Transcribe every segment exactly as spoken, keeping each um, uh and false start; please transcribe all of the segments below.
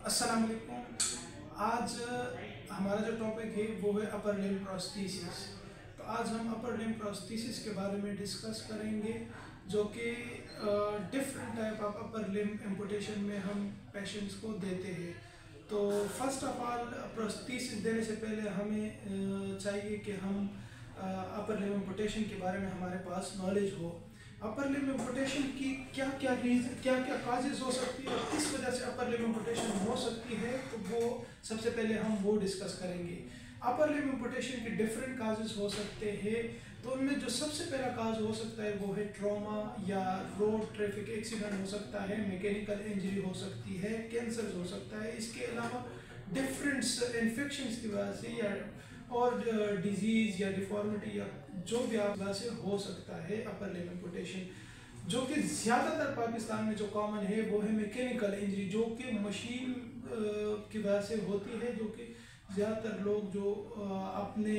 अस्सलाम वालेकुम। आज हमारा जो टॉपिक है वो है अपर लिम्ब प्रोस्थेसिस। तो आज हम अपर लिम्ब प्रोस्थेसिस के बारे में डिस्कस करेंगे, जो कि different type of upper limb amputation में हम पेशेंट्स को देते हैं। तो फर्स्ट ऑफ ऑल प्रोस्थेसिस देने से पहले हमें चाहिए कि हम अपर लिम्ब एम्पुटेशन के बारे में हमारे पास नॉलेज हो। अपर लिम्ब एम्पुटेशन की क्या क्या रीजन क्या क्या काजेज हो सकती है और किस वजह से अपर लिम्ब एम्पुटेशन हो सकती है, तो वो सबसे पहले हम वो डिस्कस करेंगे। अपर लिम्ब एम्पुटेशन के डिफरेंट काजेज हो सकते हैं। तो उनमें जो सबसे पहला काज हो सकता है वो है ट्रॉमा या रोड ट्रैफिक एक्सीडेंट हो सकता है, मैकेनिकल इंजरी हो सकती है, कैंसर हो सकता है। इसके अलावा डिफरेंट इन्फेक्शंस की वजह से या और डिजीज़ या डिफॉर्मिटी या जो भी आप वजह से हो सकता है अपर लिम्ब एम्पुटेशन। जो कि ज़्यादातर पाकिस्तान में जो कॉमन है वो है मैकेनिकल इंजरी, जो कि मशीन की वजह से होती है। जो कि ज़्यादातर लोग जो अपने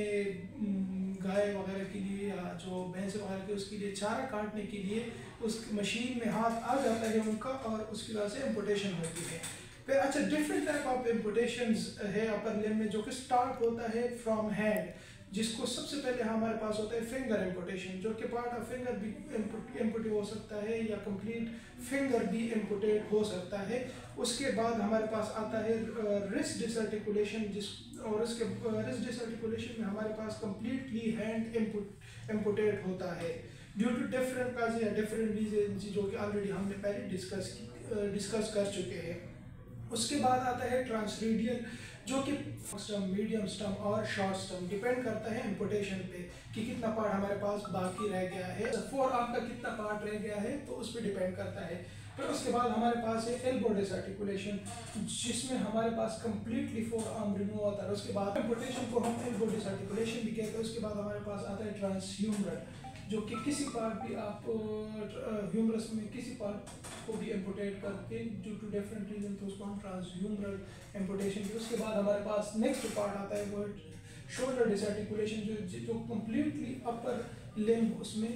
गाय वगैरह के लिए या जो भैंस वगैरह के उसके लिए चारा काटने के लिए उस मशीन में हाथ आ जाता है उनका, और उसकी वजह से एम्पुटेशन होती है। फिर अच्छा, डिफरेंट टाइप ऑफ एम्पुटेशंस है अपर लिम्ब में, जो कि स्टार्ट होता है फ्रॉम हैंड, जिसको सबसे पहले हमारे पास होता है फिंगर एम्पुटेशन, जो कि पार्ट ऑफ फिंगर भी एम्पुटेट हो सकता है या कंप्लीट फिंगर भी एम्पुटेट हो सकता है। उसके बाद हमारे पास आता है रिस्ट डिसआर्टिकुलेशन, जिस और उसके रिस्ट डिसआर्टिकुलेशन में हमारे पास कंप्लीटली हैंड एम्पुटेट होता है ड्यू टू डिफरेंट काज या डिफरेंट रीजन, जो कि ऑलरेडी हमने पहले डिस्कस डिस्कस कर चुके हैं। उसके बाद आता है ट्रांसरेडियल, जो कि स्टम, मीडियम स्टम और शॉर्ट स्टम, डिपेंड करता है एम्पुटेशन पे कि कितना पार्ट हमारे पास बाकी रह गया है, फोर आर्म का कितना पार्ट रह गया है, तो उस पर डिपेंड करता है। फिर उसके बाद हमारे पास है एल्बो डिसआर्टिकुलेशन, जिसमें हमारे पास कंप्लीटली फोर आर्म रिमूव होता है। उसके बाद एम्पुटेशन को हम एल्बो डिसआर्टिकुलेशन भी कहते हैं। उसके बाद हमारे पास आता है ट्रांसह्यूमरल, जो कि किसी पार्ट भी आप ह्यूमरस में किसी पार्ट को भी एम्पुटेट करके ड्यू टू डिफरेंट रीजन, तो उसको हम ट्रांसह्यूमरल एम्पुटेशन। उसके बाद हमारे पास नेक्स्ट पार्ट आता है वो शोल्डर डिसआर्टिकुलेशन, जो जो कम्प्लीटली अपर लिम्ब उसमें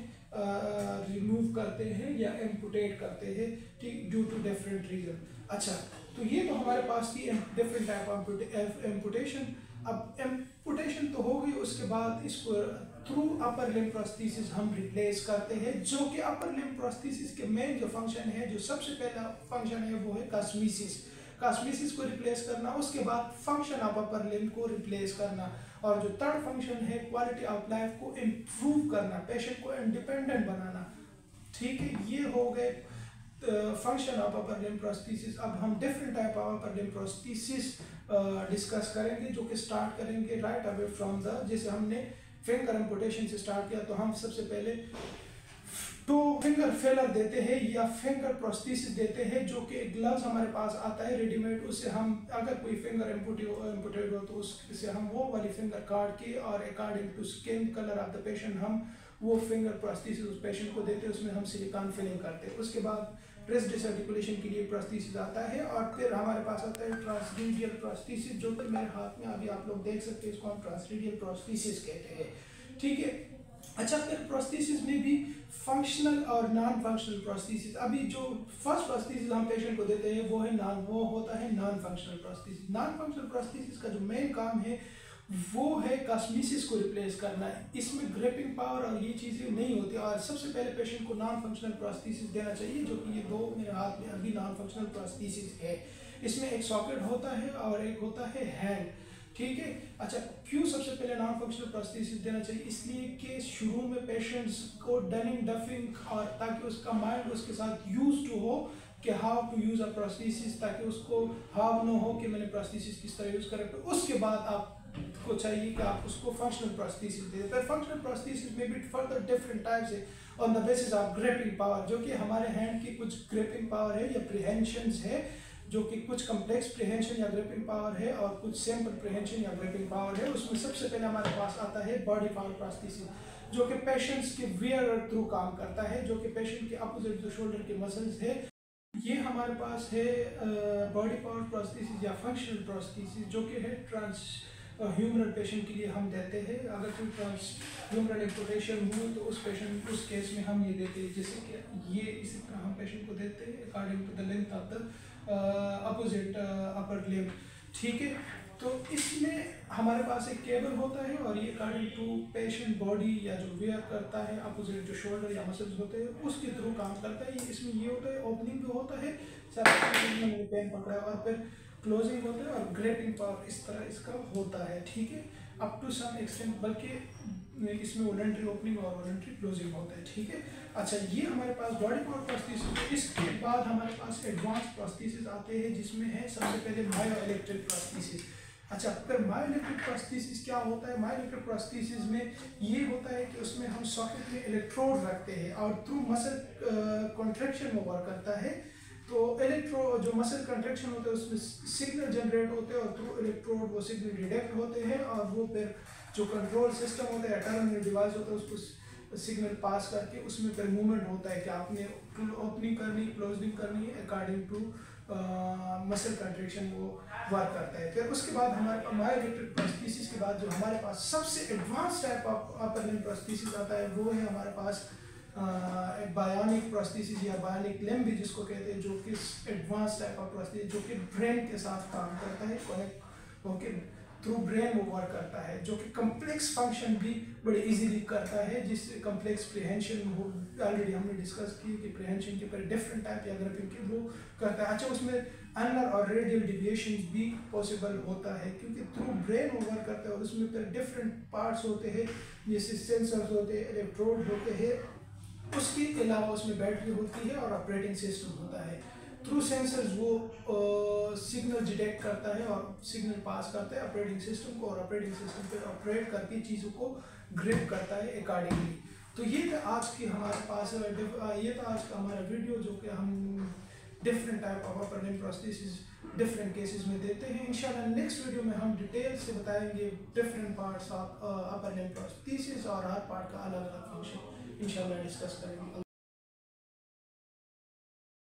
रिमूव करते हैं या एम्पुटेट करते हैं, ठीक, ड्यू टू डिफरेंट रीजन। अच्छा, तो ये तो हमारे पास थी डिफरेंट टाइप ऑफ एम्पुटेशन। अब एम्पुटेशन तो हो गई, उसके बाद इसको थ्रू अपर लिम्ब प्रोस्थेसिस हम रिप्लेस करते हैं, जो कि अपर लिम्ब प्रोस्थेसिस के मेन जो फंक्शन है, जो सबसे पहला फंक्शन है वो है कॉस्मेसिस कॉस्मेसिस को रिप्लेस करना। उसके बाद फंक्शन ऑफ अपर लिम्ब को रिप्लेस करना, और जो थर्ड फंक्शन है क्वालिटी ऑफ लाइफ को इम्प्रूव करना, पेशेंट को इंडिपेंडेंट बनाना। ठीक है, ये हो गए function of upper limb prosthesis. अब हम different type of upper limb prosthesis discuss करेंगे, जो कि स्टार्ट करेंगे राइट अवे फ्रॉम द, जैसे हमने फिंगर एम्पुटेशन से स्टार्ट किया, तो हम सबसे पहले टू फिंगर फेलर देते हैं या फिंगर प्रोस्थेसिस देते हैं, जो कि ग्लव्स हमारे पास आता है रेडीमेड। उससे हम अगर कोई फिंगर एम्पुटेड हो तो उससे हम वो वाली फिंगर काट के और according to skin colour of the patient हम वो फिंगर प्रोस्थेसिस उस पेशेंट को देते हैं। उसमें हम सिलिकॉन फिलिंग करते हैं। उसके बाद रिस्ट डिसआर्टिकुलेशन के लिए प्रोस्थेसिस आता है, और फिर हमारे पास आता है ट्रांसरेडियल प्रोस्थेसिस, जो कि मेरे हाथ में अभी आप लोग देख सकते हैं, इसको हम ट्रांसरेडियल प्रोस्थेसिस कहते हैं। ठीक है, अच्छा, फिर प्रोस्थेसिस में भी फंक्शनल और नॉन फंक्शनल प्रोस्थेसिस। अभी जो फर्स्ट प्रोस्थेसिस हम पेशेंट को देते हैं वो है नॉन वो होता है non functional prosthesis. Non functional prosthesis का जो मेन काम है वो है कॉस्मेसिस को रिप्लेस करना है। इसमें ग्रिपिंग पावर और ये चीज़ें नहीं होती, और सबसे पहले पेशेंट को नॉन फंक्शनल प्रोस्थेसिस देना चाहिए, जो कि ये दो मेरे हाथ में अभी नॉन फंक्शनल प्रोस्थेसिस है। इसमें एक सॉकेट होता है और एक होता है हैंड। ठीक है, अच्छा, क्यों सबसे पहले नॉन फंक्शनल प्रोस्थेसिस देना चाहिए? इसलिए कि शुरू में पेशेंट्स को डनिंग डफिंग, और ताकि उसका माइंड उसके साथ यूज टू हो कि how to use a prosthesis, ताकि उसको हाउ न हो कि मैंने प्रोस्थेसिस किस तरह यूज करें। तो उसके बाद आप को चाहिए कि आप उसको फंक्शनल प्रोस्थेसिस दे दें। फंक्शनल प्रोस्थेसिस में भी फर्दर डिफरेंट टाइप्स है on the basis of gripping power, जो कि हमारे हैंड की कुछ ग्रिपिंग पावर है या प्रिहेंशंस है, जो कि कुछ कम्प्लेक्स प्रिहेंशन या ग्रिपिंग पावर है और कुछ सिंपल प्रिहेंशन या ग्रिपिंग पावर है। उसमें सबसे पहले हमारे पास आता है बॉडी पार्ट प्रोस्थेसिस, जो कि पेशेंट्स के वियर थ्रू काम करता है, जो कि पेशेंट के अपोजिट जो शोल्डर के मसल्स है। ये हमारे पास है बॉडी पार्ट प्रोस्थेसिस या फंक्शनल प्रोस्थेसिस, जो कि है ट्रांस ह्यूमरल पेशेंट के लिए हम देते हैं। अगर कोई ट्रांस ह्यूमरल एम्पुटेशन हुई तो उस पेशेंट उस केस में हम ये देते हैं, जैसे कि ये इसी तरह हम पेशेंट को देते हैं according to the length of the opposite upper limb, ठीक है। तो इसमें हमारे पास एक केबल होता है और ये अकॉर्डिंग टू पेशेंट बॉडी या जो वेयर करता है अपोजिट जो शोल्डर या मसल्स होते हैं उसके थ्रू काम करता है। इसमें ये होता है ओपनिंग भी होता है, मैंने पेन पकड़ा है, और फिर क्लोजिंग होता है और ग्रेपिंग पावर इस तरह इसका होता है, ठीक है, अप टू सम एक्सटेंट, बल्कि इसमें वॉलंटरी ओपनिंग और वॉलंटरी क्लोजिंग होता है, ठीक है। अच्छा, ये हमारे पास बॉडी पार्ट प्रोस्थेसिस। इसके बाद हमारे पास एडवांस प्रोस्थेसिस आते हैं जिसमें है सबसे पहले मायो इलेक्ट्रिक प्रोस्थेसिस। अच्छा, फिर मायो इलेक्ट्रिक प्रोस्थेसिस क्या होता है? मायो इलेक्ट्रिक प्रोस्थेसिस में ये होता है कि उसमें हम सॉकेट में इलेक्ट्रोड रखते हैं और थ्रू मसल कॉन्ट्रैक्शन में वर्क करता है। तो इलेक्ट्रो जो मसल कंट्रैक्शन होता है उसमें सिग्नल जनरेट होते हैं और थ्रू इलेक्ट्रोड वो सिग्नल डिटेक्ट होते हैं और वो फिर जो कंट्रोल सिस्टम होता है टर्मिनल डिवाइस होता है उसको सिग्नल पास करके उसमें फिर मूवमेंट होता है कि आपने ओपनिंग करनी क्लोजिंग करनी है अकॉर्डिंग टू मसल कंट्रैक्शन वो वर्क करता है। फिर उसके बाद हमारे मायो इलेक्ट्रिक प्रोस्थेसिस के बाद जो हमारे पास सबसे advance type of upper limb prosthesis आता है वो है हमारे पास बायोनिक प्रोस्थेसिस या बायोनिक लिम्ब भी जिसको कहते हैं, जो कि एडवांस टाइप ऑफ प्रोस्थेसिस जो कि ब्रेन के साथ काम करता है, कनेक्ट होके थ्रू ब्रेन वो वर्क करता है, जो कि कम्प्लेक्स फंक्शन भी बड़े इजीली करता है, जिससे कम्प्लेक्स प्रिहेंशन हो ऑलरेडी हमने डिस्कस की कि प्रिहेंशन के ऊपर डिफरेंट टाइप या ग्रिपिंग के वो करता है। अच्छा, उसमें एनर और रेडियल डिविएशन भी पॉसिबल होता है क्योंकि थ्रू ब्रेन वो वर्क करता है और उसमें फिर डिफरेंट पार्ट्स होते हैं जैसे सेंसर्स होते हैं, इलेक्ट्रोड होते हैं, उसके अलावा उसमें बैटरी होती है और ऑपरेटिंग सिस्टम होता है। थ्रू सेंसर्स वो सिग्नल डिटेक्ट करता है और सिग्नल पास करता है ऑपरेटिंग सिस्टम को और ऑपरेटिंग सिस्टम पे ऑपरेट करके चीज़ों को ग्रिप करता है अकॉर्डिंगली। तो ये था आज की हमारे पास ये था आज का हमारा वीडियो जो कि हम different type of upper limb prosthesis different cases में देते हैं। इंशाल्लाह नेक्स्ट वीडियो में हम डिटेल से बताएंगे different parts of upper limb prosthesis और हर पार्ट का अलग अलग फंक्शन इंशाल्लाह डिस्कस करेंगे।